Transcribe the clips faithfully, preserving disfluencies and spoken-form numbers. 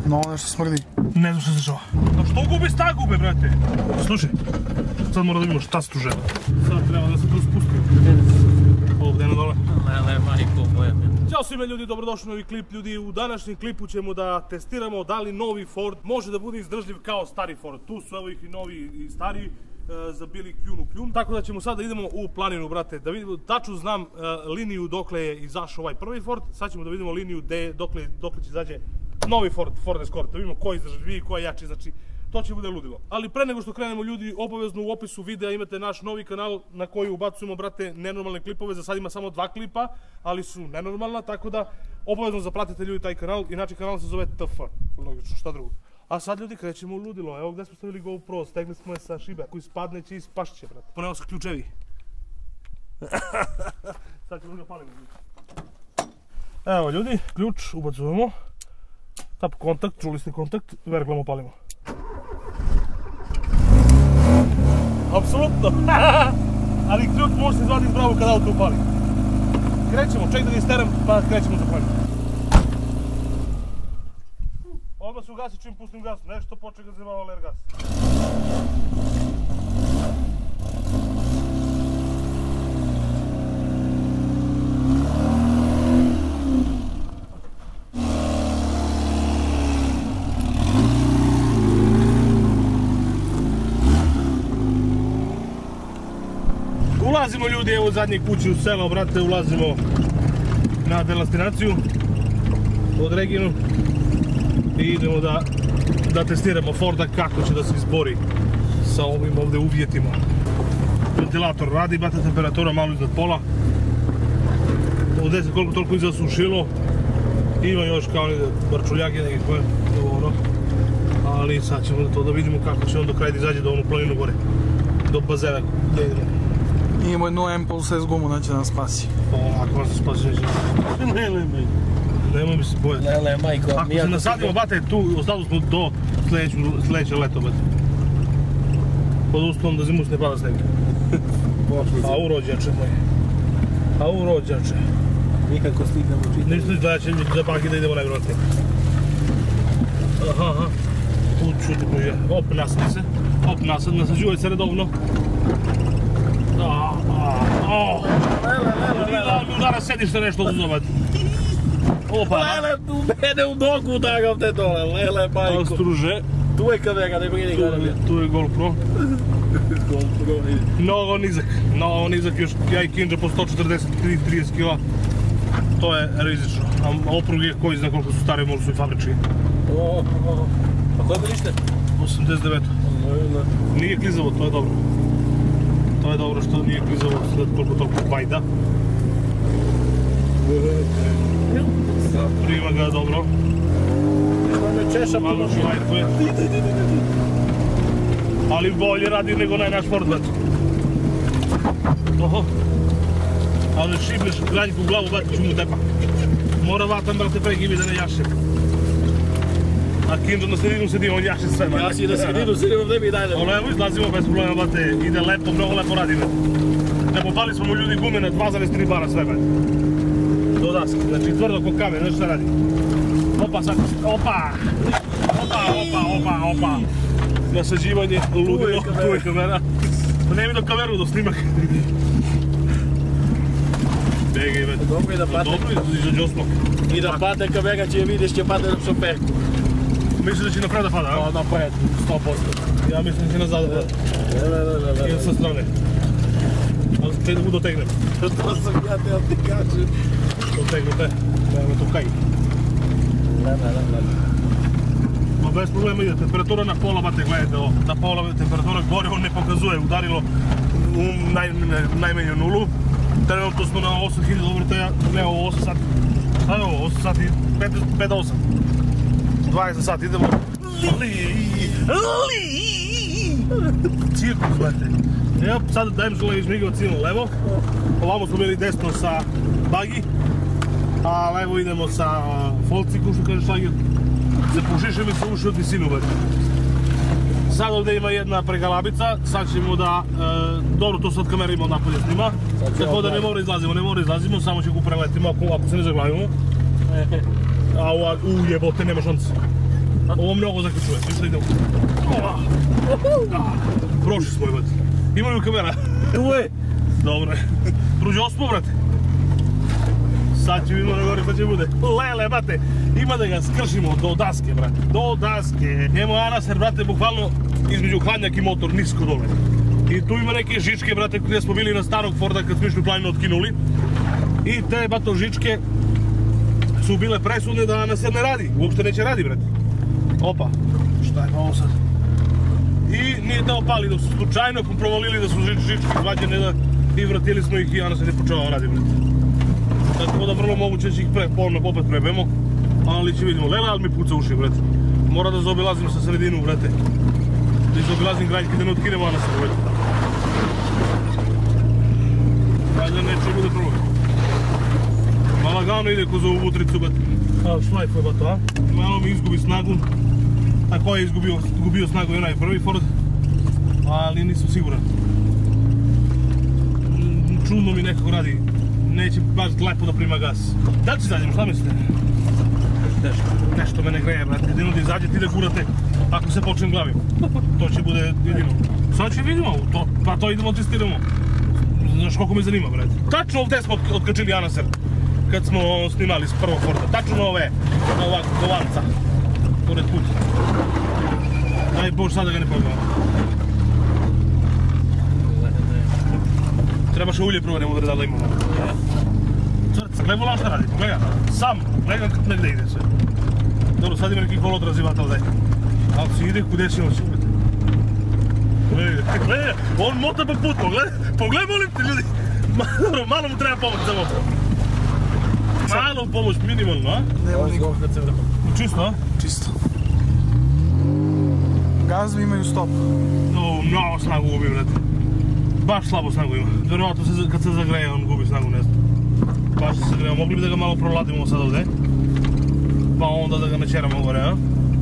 No, nešto smrdi. Ne znam što se dešava. No što gubi sta gube, brate? Slušaj, sad mora da vidimo šta se tu žele. Sad treba da se tu spustimo. Ovdje na dole. Lele, majko moja. Ćao svima ljudi, dobrodošli u novi klip. Ljudi, u današnjem klipu ćemo da testiramo da li novi Ford može da bude izdržljiv kao stari Ford. Tu su evo ih i novi i stari. Zabili kljun u kljun. Tako da ćemo sad da idemo u planinu, brate, da vidimo, tačno znam uh, liniju dokle je izašao ovaj prvi Ford, sad ćemo da vidimo liniju de, dokle, dokle će izađe novi Ford, Ford Escort, da vidimo ko je izdržljiviji, ko je jači, znači to će bude ludilo. Ali pre nego što krenemo ljudi, obavezno u opisu videa imate naš novi kanal na koji ubacujemo, brate, nenormalne klipove, za sad ima samo dva klipa, ali su nenormalna, tako da obavezno zapratite ljudi taj kanal, inače kanal se zove T F, logično, šta drugo. A sad ljudi krećemo u ludilo, evo gdje smo stavili GoPro, stegli smo je sa šibe, koji spadne će i spašće, brate. Poneo se ključevi. Sad ćemo ga paliti. Evo ljudi, ključ ubacujemo. Tap kontakt, čuli ste kontakt, verglamo palimo. Apsolutno! Ali ključ može se zvati iz bravu kada auto upali. Krećemo, ček da ga isteram, pa krećemo za paljenje. Odmah se ugasi čim pustim gas, nešto počne ga zjebava ler gas. Ulazimo ljudi, evo zadnje kuće u selo, brate, ulazimo na destinaciju od Reginu. I idemo da, da testiramo Forda kako će da se izbori sa ovim ovdje uvjetima. Ventilator radi, bata temperatura malo iznad pola. Ovdje se koliko toliko izasušilo. Ima još kao barčuljake nekih koje, dobro. Ali sad ćemo to da vidimo kako će on do kraja da izađe do onu planinu gore. Do bazena gdje idemo. Imamo jednu M plus S gumu, da će nas spasi. O, ako vas se spasi neće. Ne, ne, ne. Nemoj mi se bojati. Lele, majko. Ako se nasadimo, bate, tu ostali smo do sljedeće leto, bate. Pod uslovom da zimus ne pada sneg. A u rođače moje. A u rođače. Nikako stignemo čitati. Ništa da će za bagi da idemo najvjerojatnije. Aha, aha. Tu čuti bože. Op, nasadi se. Op, nasad, nasađuvaj se redovno. A, a, a. Lele, lele, lele. Da mi udara sedište nešto uzovat. Opa! Lele, tu mene u nogu udarav te dole, lele, majko. Struže. Tu je kamera, ne brini gledam je. Tu je GoPro. GoPro, vidi. Mnogo nizak, mnogo nizak, još ja i Kinđa po sto četrdeset do trideset kila. To je rizično. A opruge koji zna koliko su stare, možda su i fabrički. O, o, a koje bolište? osamdeset devet. Nije klizavo, to je dobro. To je dobro što nije klizavo, sled koliko toliko vajda. Prima ga dobro. Malo šlajkuje. Ali bolje radi nego onaj naš Ford, brate. Oho. Ali šibneš granjku u glavu, brate, ću mu tepa. Mora vatam, brate, pre gibi da ne jaše. A Kinđo na sredinu sedi, on jaše sve, brate. Ja si na sredinu sedim, ovdje mi daj da... Ono, evo izlazimo bez problema, brate, ide lepo, mnogo lepo radi, brate. Ne popali smo mu ljudi gume na dva zarez tri bara sve, brate. Do daske, znači tvrdo ko kamen, znaš šta radi? Opa sad, opa! Opa, opa, opa, opa! Nasađivanje, ludilo, tu je kamera. Ne vidim kameru do snimak. Begaj, već. Dobro i da pate. Dobro i da izađe osmog. I da pate kamera će je vidiš će pate na šoferku. Misliš da će napred da pada, a? O, napred, sto posto. Ja mislim da će nazad da pada. Ne, ne, ne, ne. Ili sa strane. Ali te da mu dotegnem. To sam ja te ja ti kažem. Dotegnu te, da me to kaj. Ne, ne, ne, ne. Ma bez problema ide, temperatura na pola, bate, gledajte ovo. Na pola temperatura gore, on ne pokazuje, udarilo u naj, ne, najmenju nulu. Trenutno smo na osam hiljada obrtaja, ne ovo osam sati. Sada ovo, osam sati, pet do osam. dvadeset sati idemo. Cirkus, brate. Evo, sad dajem žele izmigao ciljno levo. Ovamo smo bili desno sa bagi. A levo idemo sa folciku, što kaže šlagir. Zapušiše mi se uši od visinu, brate. Sad ovdje ima jedna pregalabica, sad ćemo da, e, dobro to sad kamera ima od napolje snima, tako da ne mora izlazimo, ne mora izlazimo, samo će ga preletimo ako, ako se ne zaglavimo. A u jebote, nema šanse. Ovo mnogo zakačuje, svi što idemo. Prošli smo, brate. Ima li kamera? Tu je! Dobro je. Druže, osmo, brate. Sad će vidimo na gore šta će bude. Lele, brate, ima da ga skršimo do daske, brate. Do daske. Njemu Anaser, brate, bukvalno između hladnjak i motor nisko dole. I tu ima neke žičke, brate, gdje smo bili na starog Forda kad smo išli planinu otkinuli. I te, bato, žičke su bile presudne da Anaser ne radi. Uopšte neće radi, brate. Opa, šta je pa ovo sad? I nije teo pali, dok su slučajno provalili da su žičke izvađene da i vratili smo ih i Anaser je počeo radi, brate. Tako da vrlo moguće će ih pre, ponovno opet prebemo, ali će vidimo. Lela, ali mi puca uši, brate. Mora da zaobilazim sa sredinu, brate. Da zaobilazim građke, da ne otkinemo Anaser, brate. Ajde, neće bude problem. Ma lagano ide kroz ovu utricu, brate. A, šlajfo je, bato, a? Malo mi izgubi snagu. Tako je izgubio, izgubio snagu i onaj prvi Ford. Ali nisam siguran. Čudno mi nekako radi. Neće baš lepo da prima gas. Da li će izađemo, šta mislite? Teško. Nešto me ne greje, brate. Jedino da izađete i da gurate ako se počnem glavim. To će bude jedino. Sad će vidimo, to, pa to idemo testiramo. Znaš koliko me zanima, brate. Tačno ovdje smo otkačili Anaser. Kad smo snimali s prvog Forda. Tačno na ove, na ovak kovanca. Pored puta. Daj Bož, sad da ga ne pogledamo. Treba še ulje prvo, ne udre da li imamo. Crc, gledaj volan šta radi, pogledaj. Sam, gledaj negdje ide sve. Dobro, sad ima neki holodrazi vata ovdje. Ali si ide kude si on si uvete. Gledaj, gledaj, on mota po putu, gledaj. Pogledaj, molim te ljudi. Dobro, malo mu treba pomoć za ovo. Malo pomoć, minimalno, a? Nema nikog. Čisto, a? Čisto. Gazovi imaju stop. No, mnogo snagu gubi, brate. Baš slabo snagu ima. Vjerovatno kad se zagreje on gubi snagu, ne znam. Baš se zagreje. Mogli bi da ga malo proladimo sad ovdje. Pa onda da ga načeramo gore, a?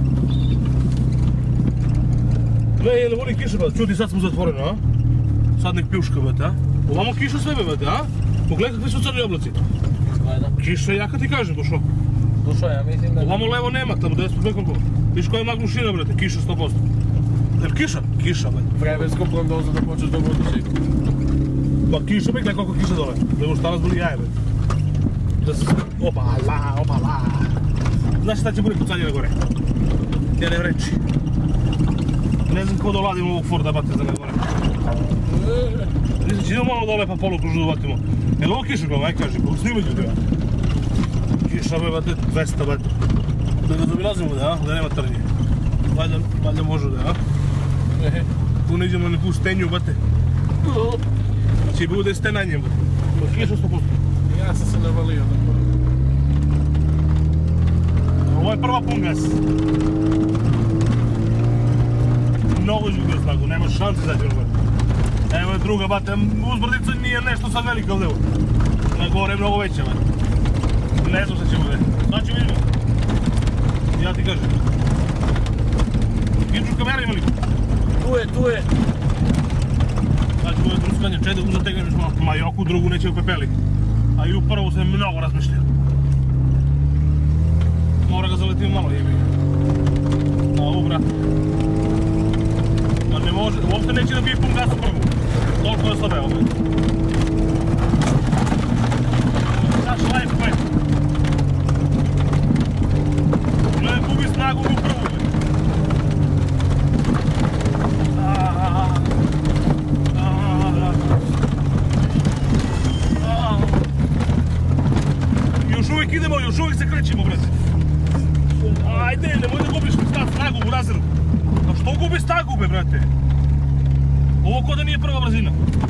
Gle, je li voli kiša, brate? Čuti, sad smo zatvoreno, a? Sad nek pjuška, brate, a? Ovamo kiša sve, brate, a? Pogledaj kakvi su crni oblaci. Kiša, ja kad ti kažem, došlo. Došao, ja mislim da... Ovamo levo nema, tamo gdje smo nekoliko. Viš koja je magnušina, brate, kiša sto posto. Jel kiša? Kiša, brate. Vremensko prognoza da počeš da vodiš. Pa kiša, mek, koliko kiša dole. Da još danas boli jaje, brate. Da se... Opa, la, opa, la. Znaš šta će bude kucanje na gore? Ja ne vreći. Ne znam ko doladim ovog Forda, brate, za na gore. Znači, idemo malo dole pa polu kružu da vatimo. Jel ovo kiša, gledam, aj kaži, pa snimaj ljudi, ja. Kiša, brate, dvesta, brate. Da ga zaobilazimo, da, da nema trnje. Valjda, valjda može da, a? Tu ne idemo na neku stenju, brate. Će bude stenanje, brate. Pa kiša sto posto. Ja sam se navalio da moram. Ovo je prva pun gas. Mnogo izgubio snagu, nema šanse da će gore. Evo je druga, brate, uzbrdica nije nešto sad velika ovdje. Na gore je mnogo veća, brate. Ne znam šta će bude. Sad ću vidimo. Ja ti kažem. Vidiš kamera ima li? Tu je, tu je. Sad ću bude truskanje, čede uzategneš malo. Ma i oku drugu neće upepeli. A i u prvu se mnogo razmišlja. Mora ga zaletiti malo, jebi. Na ovu, brate. Pa ne može, uopšte neće da bije pun gas u prvu. Toliko je slabe ovo. Znaš, life quick. Gledaj, gubi snagu u prvu. Još uvijek idemo, još uvijek se krećemo, brate. Ajde, nemoj da gubiš snagu u razredu. A što gubi snagu, be, brate? Ovo ko da nije prva brzina.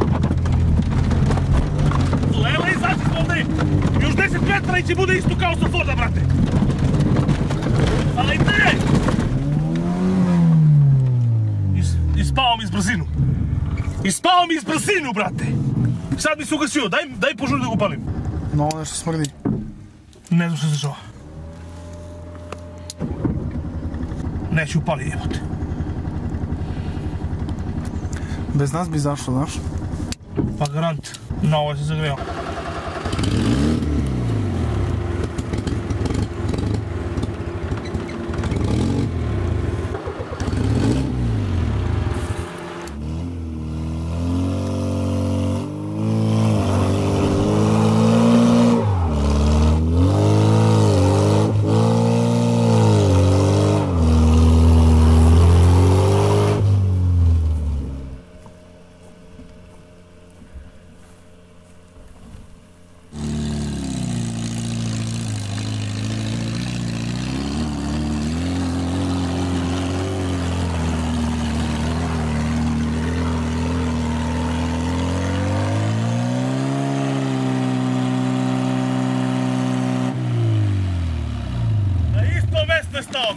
Lela, izađi smo ovdje. Još deset metara i će bude isto kao sa Forda, brate. Ajde! Is, ispao mi iz brzinu. Ispao mi iz brzinu, brate. Sad mi se ugasio, daj, daj požuri da ga upalim. No, nešto smrdi. Ne znam što se zove. Neću upali, jebote. Bez nas bi zašlo, znaš? Pa garant. Na ovo se zagreo.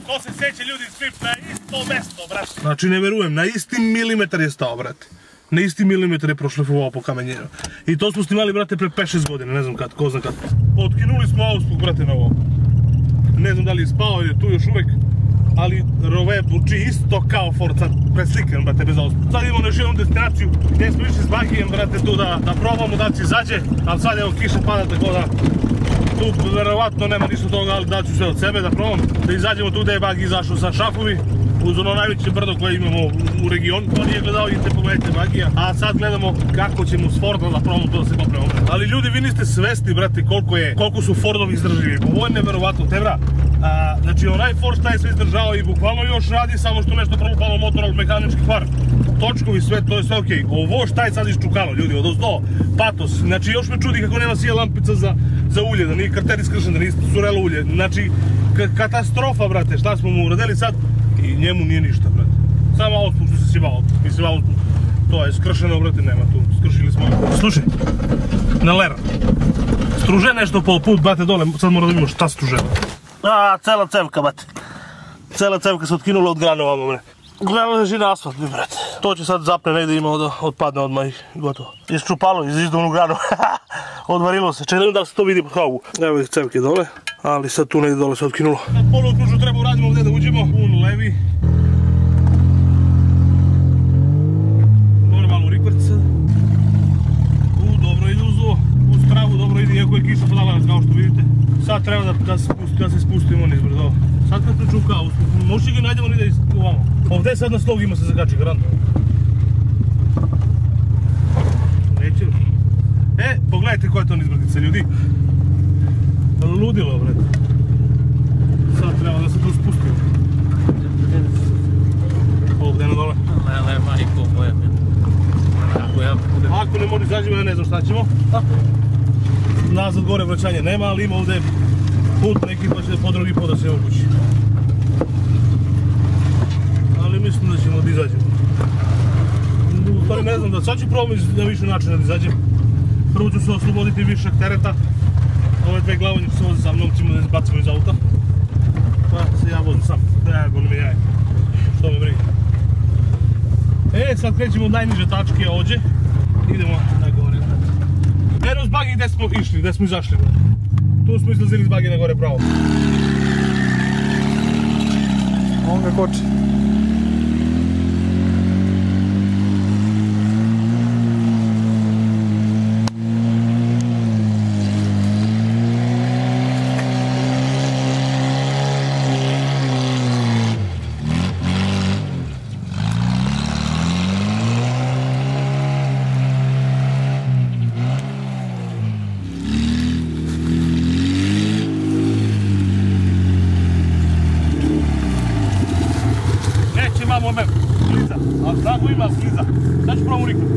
To se seće ljudi svi na isto mesto, brate. Znači ne verujem, na isti milimetar je stao, brate. Na isti milimetar je prošlefovao po kamenjenu. I to smo snimali, brate, pre pet šest godina, ne znam kad, ko znam kad. Otkinuli smo auspuk, brate, na ovo. Ne znam da li je spao ili je tu još uvek. Ali rove buči isto kao Ford, sad preslikan, brate, bez auspuka. Sad idemo na još jednu destinaciju gdje smo išli s bagijem, brate, tu da, da probamo da će izađe. Ali sad evo kiša pada, tako da tu verovatno nema ništa toga, ali daću sve od sebe da probam. Da izađemo tu gdje je bagi izašao sa šafovi. Uz ono najveće brdo koje imamo u regionu. To nije gledao, idite pogledajte bagija. A sad gledamo kako ćemo s Fordom da probamo to da se popremo. Ali ljudi, vi niste svesni, brate, koliko je, koliko su Fordovi izdržljivi. Ovo je neverovatno, tebra. A, znači onaj Ford šta je sve izdržao i bukvalno još radi, samo što nešto prolupalo motor od mehanički kvar. Točkovi, sve, to je sve okej. Ovo šta je sad iščukalo, ljudi, od ozdo, patos. Znači još me čudi kako nema sije lampica za, za ulje, da nije karter iskršen, da nije curelo ulje. Znači, katastrofa, brate, šta smo mu uradili sad? I njemu nije ništa, brate. Samo auspuk što se sjebao, mislim auspuk. To je skršeno, brate, nema tu. Skršili smo. Slušaj, na lera. Struže nešto po put, brate, dole, sad moramo da vidimo šta struže. A, cela cevka, brate. Cela cevka se otkinula od grana ovamo, bre. Gledamo leži na asfalt, brate. To će sad zapne negdje ima da otpadne odmah i gotovo. Isčupalo iz izduvnu granu. Odvarilo se, čekaj da se to vidi po havu. Evo ih cevke dole, ali sad tu negdje dole se otkinulo. Na polu okružu treba uradimo ovdje da uđemo. Un levi. Gore malo rikvrti sad. U, dobro ide uz ovo. Uz travu dobro ide, iako je kiša padala, kao što vidite. Sad treba da, da, spust, da se spustimo nizbrdo. Dobro. Sad kad se čuka, možda ga najdemo nide ovamo. Ovdje sad na slog ima se zakači garant. Neće li? E, pogledajte koja je to nizbrdica, ljudi. Ludilo, brate. Sad treba da se tu spustimo. Ovdje na dole. Lele, majko moja. Ako ja budem... Ako ne može izađemo, ja ne znam šta ćemo. Nazad gore vraćanje nema, ali ima ovdje put neki pa će po drugi put da se obući. Ali mislim da ćemo da izađemo. U stvari ne znam da sad ću probati na više načina da izađem. Prvo ću se osloboditi višak tereta. Ove dve glavonje se voze sa mnom, ćemo da izbacimo iz auta. Pa se ja vozim sam. Da, boli me jaj. Što me briga. E, sad krećemo od najniže tačke ovdje. Idemo na gore. Eno s bagi gdje smo išli, gdje smo izašli. Tu smo izlazili s bagi na gore pravo. On ga koči. Moment, sliza, a tako ima sliza. Sad ću pravo riknuti.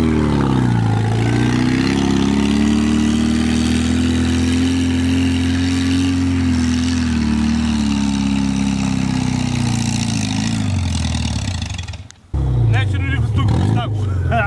Neće ni riknuti tu kupu snagu.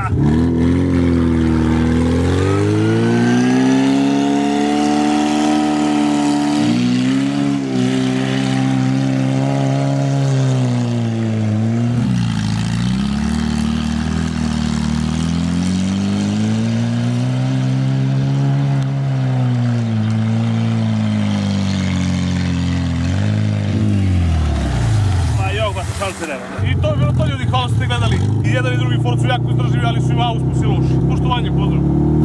I to je bilo to, ljudi, kao ste gledali. I jedan i drugi Ford su jako izdrživi, ali su im auspusi loši. Poštovanje, pozdrav.